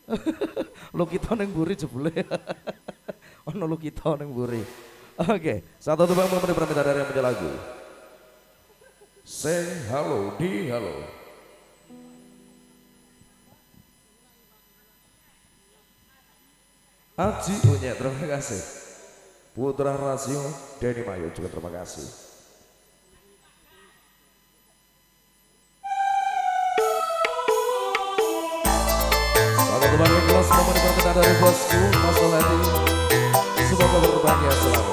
Lu kita neng buri jebule. Ono lu kita neng buri. Oke, satu tebang memenuhi permintaan dari yang punya lagu. Say halo di halo. Aji punya, terima kasih. Putra Rasio Denny Mayu juga terima kasih. Satu teman Iklas memenuhi permintaan dari bosku Mas Lady. Semoga berbahagia selalu.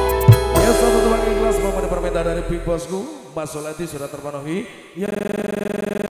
Bosku, Mas Soleti sudah terpenuhi.